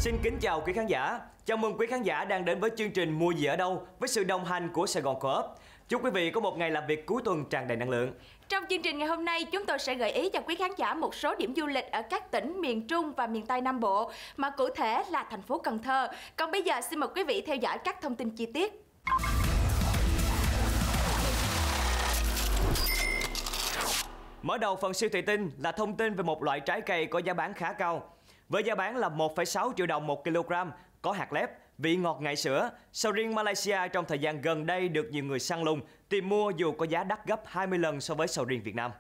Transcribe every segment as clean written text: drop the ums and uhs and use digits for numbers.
Xin kính chào quý khán giả. Chào mừng quý khán giả đang đến với chương trình Mua gì ở đâu với sự đồng hành của Sài Gòn Co-op. Chúc quý vị có một ngày làm việc cuối tuần tràn đầy năng lượng. Trong chương trình ngày hôm nay, chúng tôi sẽ gợi ý cho quý khán giả một số điểm du lịch ở các tỉnh miền Trung và miền Tây Nam Bộ, mà cụ thể là thành phố Cần Thơ. Còn bây giờ xin mời quý vị theo dõi các thông tin chi tiết. Mở đầu phần siêu thị tin là thông tin về một loại trái cây có giá bán khá cao. Với giá bán là 1,6 triệu đồng 1 kg, có hạt lép, vị ngọt ngậy sữa. Sầu riêng Malaysia trong thời gian gần đây được nhiều người săn lùng, tìm mua dù có giá đắt gấp 20 lần so với sầu riêng Việt Nam.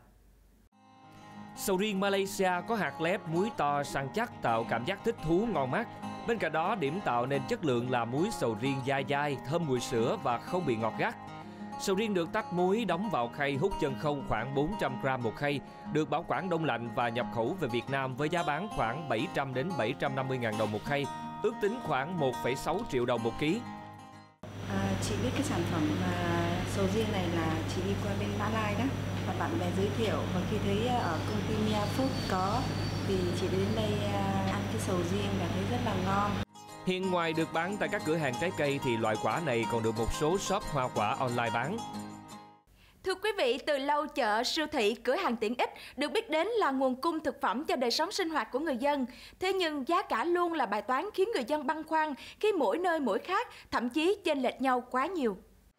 Sầu riêng Malaysia có hạt lép, muối to, săn chắc tạo cảm giác thích thú ngon mắt. Bên cạnh đó, điểm tạo nên chất lượng là muối sầu riêng dai dai, thơm mùi sữa và không bị ngọt gắt. Sầu riêng được tách muối, đóng vào khay hút chân không khoảng 400 g một khay, được bảo quản đông lạnh và nhập khẩu về Việt Nam với giá bán khoảng 700 đến 750.000 đồng một khay, ước tính khoảng 1,6 triệu đồng một ký. Chị biết cái sản phẩm sầu riêng này là chị đi qua bên Mã Lai đó, và bạn bè giới thiệu, và khi thấy ở công ty Mia Food có thì chị đến đây ăn cái sầu riêng và thấy rất là ngon. Hiện ngoài được bán tại các cửa hàng trái cây thì loại quả này còn được một số shop hoa quả online bán. Thưa quý vị, từ lâu chợ, siêu thị, cửa hàng tiện ích được biết đến là nguồn cung thực phẩm cho đời sống sinh hoạt của người dân. Thế nhưng giá cả luôn là bài toán khiến người dân băn khoăn khi mỗi nơi mỗi khác, thậm chí chênh lệch nhau quá nhiều.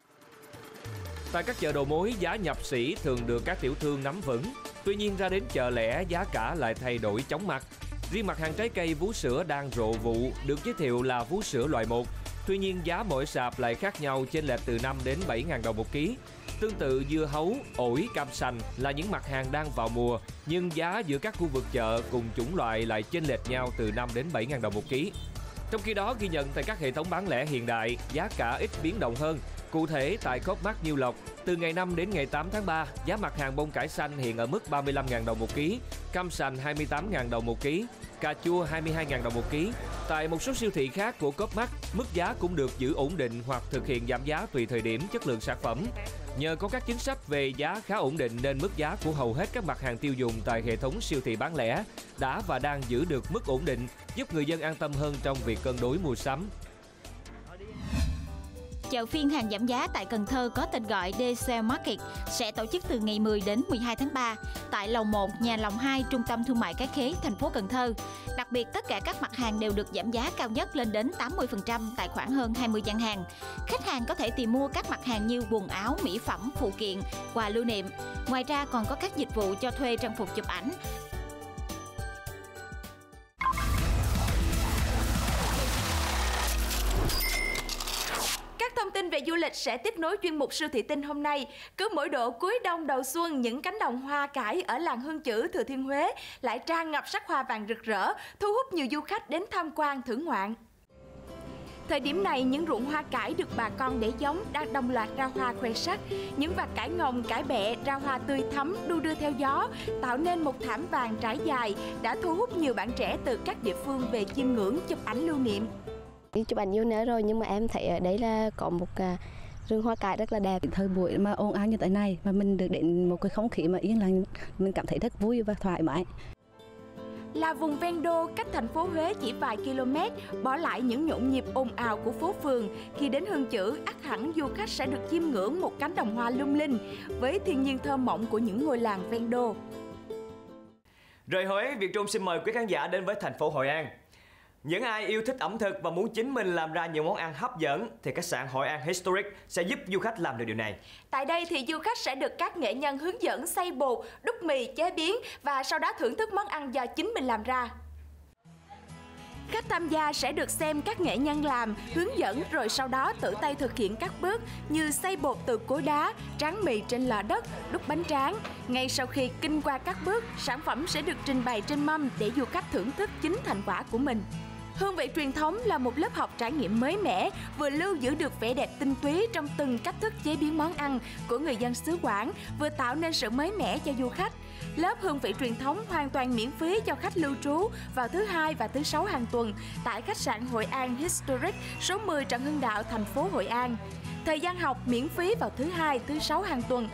Tại các chợ đầu mối, giá nhập sỉ thường được các tiểu thương nắm vững. Tuy nhiên ra đến chợ lẻ, giá cả lại thay đổi chóng mặt. Riêng mặt hàng trái cây vú sữa đang rộ vụ được giới thiệu là vú sữa loại 1. Tuy nhiên giá mỗi sạp lại khác nhau, chênh lệch từ 5 đến 7.000 đồng một ký. Tương tự dưa hấu, ổi, cam sành là những mặt hàng đang vào mùa, nhưng giá giữa các khu vực chợ cùng chủng loại lại chênh lệch nhau từ 5 đến 7.000 đồng một ký. Trong khi đó, ghi nhận tại các hệ thống bán lẻ hiện đại, giá cả ít biến động hơn. Cụ thể, tại Co.opmart Nhiêu Lộc, từ ngày 5 đến ngày 8 tháng 3, giá mặt hàng bông cải xanh hiện ở mức 35.000 đồng một ký, cam sành 28.000 đồng một ký, cà chua 22.000 đồng một ký. Tại một số siêu thị khác của Co.opmart, mức giá cũng được giữ ổn định hoặc thực hiện giảm giá tùy thời điểm, chất lượng sản phẩm. Nhờ có các chính sách về giá khá ổn định nên mức giá của hầu hết các mặt hàng tiêu dùng tại hệ thống siêu thị bán lẻ đã và đang giữ được mức ổn định, giúp người dân an tâm hơn trong việc cân đối mua sắm. Chợ phiên hàng giảm giá tại Cần Thơ có tên gọi Sale Market sẽ tổ chức từ ngày 10 đến 12 tháng 3 tại lầu 1, nhà lồng 2, Trung tâm Thương mại Cái Khế, thành phố Cần Thơ. Đặc biệt, tất cả các mặt hàng đều được giảm giá cao nhất lên đến 80% tại khoảng hơn 20 gian hàng. Khách hàng có thể tìm mua các mặt hàng như quần áo, mỹ phẩm, phụ kiện, quà lưu niệm. Ngoài ra còn có các dịch vụ cho thuê trang phục chụp ảnh. Thông tin về du lịch sẽ tiếp nối chuyên mục siêu thị tin hôm nay. Cứ mỗi độ cuối đông đầu xuân, những cánh đồng hoa cải ở làng Hương Chữ, Thừa Thiên Huế lại tràn ngập sắc hoa vàng rực rỡ, thu hút nhiều du khách đến tham quan thưởng ngoạn. Thời điểm này, những ruộng hoa cải được bà con để giống đang đồng loạt ra hoa khoe sắc. Những vạt cải ngồng, cải bẹ ra hoa tươi thắm, đu đưa theo gió, tạo nên một thảm vàng trải dài, đã thu hút nhiều bạn trẻ từ các địa phương về chiêm ngưỡng, chụp ảnh lưu niệm. Chụp ảnh nhiều nơi rồi, nhưng mà em thấy ở đây là có một rừng hoa cải rất là đẹp. Thời buổi mà ồn ào như thế này mà mình được đến một cái không khí mà yên lặng, mình cảm thấy rất vui và thoải mái. Là vùng ven đô cách thành phố Huế chỉ vài km, bỏ lại những nhộn nhịp ồn ào của phố phường. Khi đến Hương Chữ, ắt hẳn du khách sẽ được chiêm ngưỡng một cánh đồng hoa lung linh với thiên nhiên thơ mộng của những ngôi làng ven đô. Rời Huế, Việt Trung xin mời quý khán giả đến với thành phố Hội An. Những ai yêu thích ẩm thực và muốn chính mình làm ra nhiều món ăn hấp dẫn thì khách sạn Hội An Historic sẽ giúp du khách làm được điều này. Tại đây thì du khách sẽ được các nghệ nhân hướng dẫn xay bột, đúc mì, chế biến và sau đó thưởng thức món ăn do chính mình làm ra. Khách tham gia sẽ được xem các nghệ nhân làm, hướng dẫn rồi sau đó tự tay thực hiện các bước như xay bột từ cối đá, tráng mì trên lò đất, đúc bánh tráng. Ngay sau khi kinh qua các bước, sản phẩm sẽ được trình bày trên mâm để du khách thưởng thức chính thành quả của mình. Hương vị truyền thống là một lớp học trải nghiệm mới mẻ, vừa lưu giữ được vẻ đẹp tinh túy trong từng cách thức chế biến món ăn của người dân xứ Quảng, vừa tạo nên sự mới mẻ cho du khách. Lớp hương vị truyền thống hoàn toàn miễn phí cho khách lưu trú vào thứ Hai và thứ Sáu hàng tuần tại khách sạn Hội An Historic số 10 Trần Hưng Đạo, thành phố Hội An. Thời gian học miễn phí vào thứ Hai, thứ Sáu hàng tuần.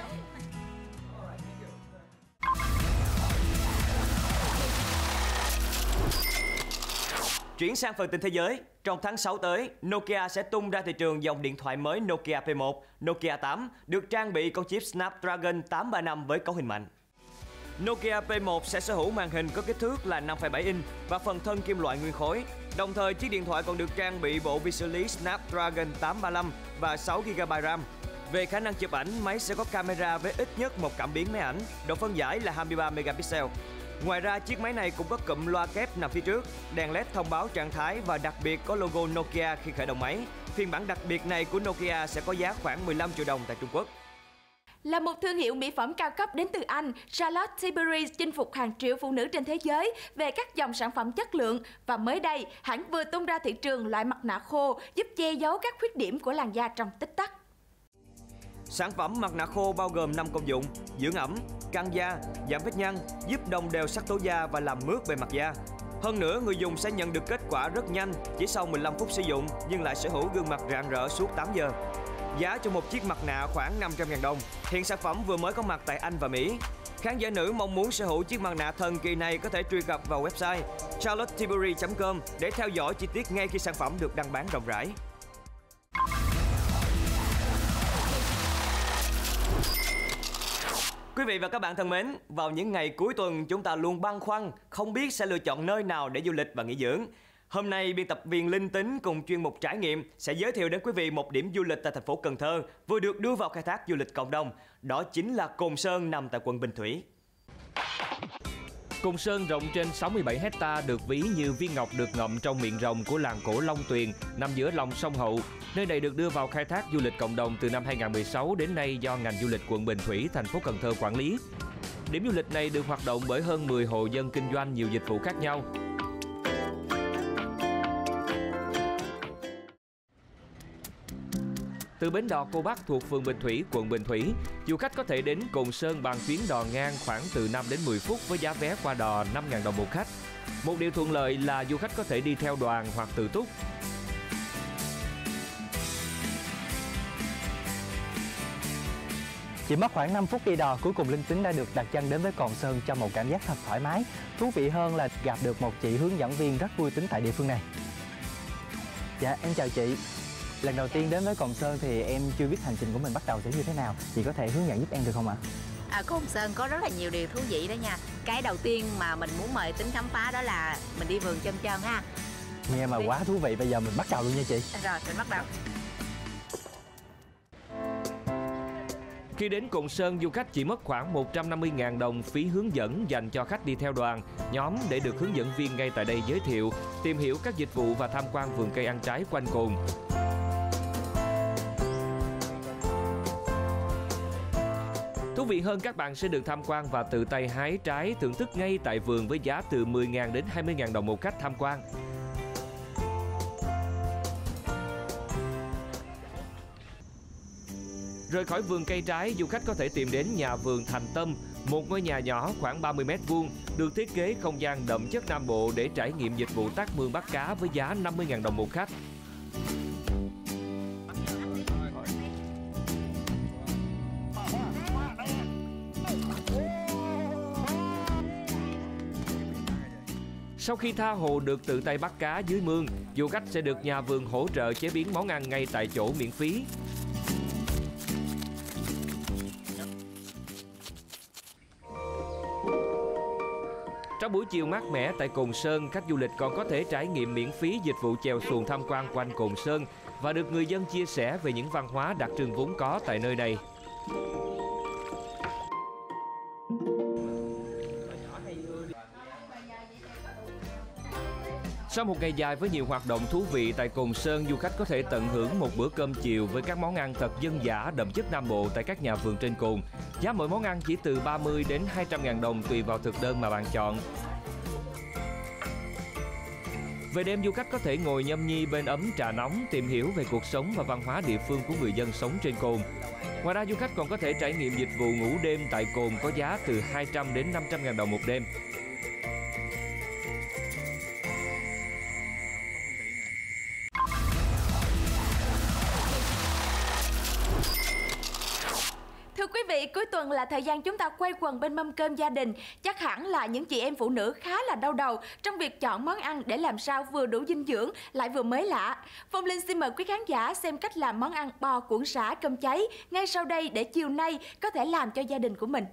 Chuyển sang phần tin thế giới, trong tháng 6 tới, Nokia sẽ tung ra thị trường dòng điện thoại mới Nokia P1, Nokia 8 được trang bị con chip Snapdragon 835 với cấu hình mạnh. Nokia P1 sẽ sở hữu màn hình có kích thước là 5,7 inch và phần thân kim loại nguyên khối. Đồng thời, chiếc điện thoại còn được trang bị bộ vi xử lý Snapdragon 835 và 6GB RAM. Về khả năng chụp ảnh, máy sẽ có camera với ít nhất một cảm biến máy ảnh, độ phân giải là 23 megapixel. Ngoài ra, chiếc máy này cũng có cụm loa kép nằm phía trước, đèn LED thông báo trạng thái và đặc biệt có logo Nokia khi khởi động máy. Phiên bản đặc biệt này của Nokia sẽ có giá khoảng 15 triệu đồng tại Trung Quốc. Là một thương hiệu mỹ phẩm cao cấp đến từ Anh, Charlotte Tilbury chinh phục hàng triệu phụ nữ trên thế giới về các dòng sản phẩm chất lượng. Và mới đây, hãng vừa tung ra thị trường loại mặt nạ khô giúp che giấu các khuyết điểm của làn da trong tích tắc. Sản phẩm mặt nạ khô bao gồm 5 công dụng: dưỡng ẩm, căng da, giảm vết nhăn, giúp đồng đều sắc tố da và làm mướt bề mặt da. Hơn nữa, người dùng sẽ nhận được kết quả rất nhanh, chỉ sau 15 phút sử dụng nhưng lại sở hữu gương mặt rạng rỡ suốt 8 giờ. Giá cho một chiếc mặt nạ khoảng 500.000 đồng. Hiện sản phẩm vừa mới có mặt tại Anh và Mỹ. Khán giả nữ mong muốn sở hữu chiếc mặt nạ thần kỳ này có thể truy cập vào website charlottetilbury.com để theo dõi chi tiết ngay khi sản phẩm được đăng bán rộng rãi. Quý vị và các bạn thân mến, vào những ngày cuối tuần chúng ta luôn băn khoăn không biết sẽ lựa chọn nơi nào để du lịch và nghỉ dưỡng. Hôm nay, biên tập viên Linh Tính cùng chuyên mục trải nghiệm sẽ giới thiệu đến quý vị một điểm du lịch tại thành phố Cần Thơ vừa được đưa vào khai thác du lịch cộng đồng. Đó chính là Cồn Sơn nằm tại quận Bình Thủy. Cồn Sơn rộng trên 67 hecta được ví như viên ngọc được ngậm trong miệng rồng của làng cổ Long Tuyền nằm giữa lòng sông Hậu. Nơi này được đưa vào khai thác du lịch cộng đồng từ năm 2016 đến nay do ngành du lịch quận Bình Thủy, thành phố Cần Thơ quản lý. Điểm du lịch này được hoạt động bởi hơn 10 hộ dân kinh doanh nhiều dịch vụ khác nhau. Từ bến đò Cô Bắc thuộc phường Bình Thủy, quận Bình Thủy, du khách có thể đến Cồn Sơn bằng chuyến đò ngang khoảng từ 5 đến 10 phút với giá vé qua đò 5.000 đồng một khách. Một điều thuận lợi là du khách có thể đi theo đoàn hoặc tự túc. Chỉ mất khoảng 5 phút đi đò, cuối cùng Linh Tính đã được đặt chân đến với Cồn Sơn cho một cảm giác thật thoải mái. Thú vị hơn là gặp được một chị hướng dẫn viên rất vui tính tại địa phương này. Dạ, em chào chị. Lần đầu tiên đến với Cồn Sơn thì em chưa biết hành trình của mình bắt đầu sẽ như thế nào. Chị có thể hướng dẫn giúp em được không ạ? Cồn Sơn có rất là nhiều điều thú vị đó nha. Cái đầu tiên mà mình muốn mời Tính khám phá đó là mình đi vườn chôm chôm ha. Nghe mà quá thú vị, bây giờ mình bắt đầu luôn nha chị. Rồi, mình bắt đầu. Khi đến Cồn Sơn, du khách chỉ mất khoảng 150.000 đồng phí hướng dẫn dành cho khách đi theo đoàn, nhóm để được hướng dẫn viên ngay tại đây giới thiệu, tìm hiểu các dịch vụ và tham quan vườn cây ăn trái quanh cồn. Thú vị hơn, các bạn sẽ được tham quan và tự tay hái trái thưởng thức ngay tại vườn với giá từ 10.000 đến 20.000 đồng một khách tham quan. Rời khỏi vườn cây trái, du khách có thể tìm đến nhà vườn Thành Tâm, một ngôi nhà nhỏ khoảng 30 m², được thiết kế không gian đậm chất Nam Bộ để trải nghiệm dịch vụ tác mương bắt cá với giá 50.000 đồng một khách. Sau khi tha hồ được tự tay bắt cá dưới mương, du khách sẽ được nhà vườn hỗ trợ chế biến món ăn ngay tại chỗ miễn phí. Trong buổi chiều mát mẻ tại Cồn Sơn, khách du lịch còn có thể trải nghiệm miễn phí dịch vụ chèo xuồng tham quan quanh Cồn Sơn và được người dân chia sẻ về những văn hóa đặc trưng vốn có tại nơi này. Sau một ngày dài với nhiều hoạt động thú vị tại Cồn Sơn, du khách có thể tận hưởng một bữa cơm chiều với các món ăn thật dân dã đậm chất Nam Bộ tại các nhà vườn trên cồn. Giá mỗi món ăn chỉ từ 30 đến 200.000 đồng tùy vào thực đơn mà bạn chọn. Về đêm, du khách có thể ngồi nhâm nhi bên ấm trà nóng, tìm hiểu về cuộc sống và văn hóa địa phương của người dân sống trên cồn. Ngoài ra, du khách còn có thể trải nghiệm dịch vụ ngủ đêm tại cồn có giá từ 200 đến 500.000 đồng một đêm. Thưa quý vị, cuối tuần là thời gian chúng ta quay quần bên mâm cơm gia đình. Chắc hẳn là những chị em phụ nữ khá là đau đầu trong việc chọn món ăn để làm sao vừa đủ dinh dưỡng lại vừa mới lạ. Phong Linh xin mời quý khán giả xem cách làm món ăn bò cuộn sả cơm cháy ngay sau đây để chiều nay có thể làm cho gia đình của mình.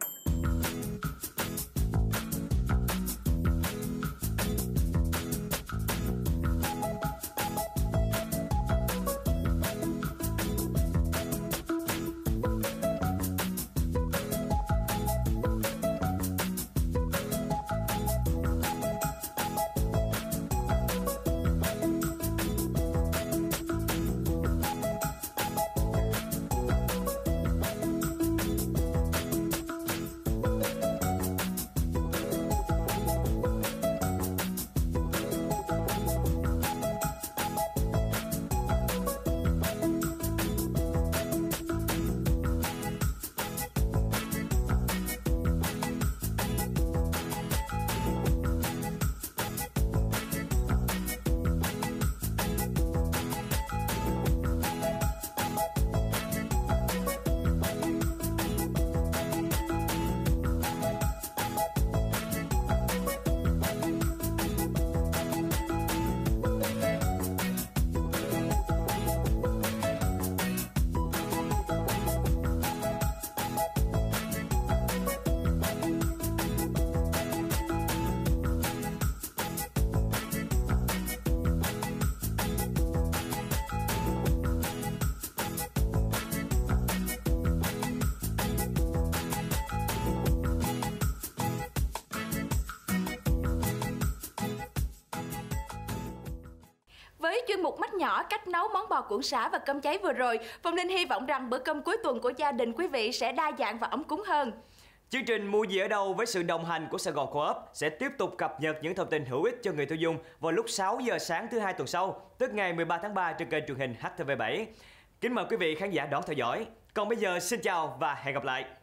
Với chuyên mục Mắt Nhỏ cách nấu món bò cuộn sả và cơm cháy vừa rồi, Phong Linh hy vọng rằng bữa cơm cuối tuần của gia đình quý vị sẽ đa dạng và ấm cúng hơn. Chương trình Mua gì ở đâu với sự đồng hành của Sài Gòn Co-op sẽ tiếp tục cập nhật những thông tin hữu ích cho người tiêu dùng vào lúc 6 giờ sáng thứ Hai tuần sau, tức ngày 13 tháng 3 trên kênh truyền hình HTV7. Kính mời quý vị khán giả đón theo dõi. Còn bây giờ xin chào và hẹn gặp lại.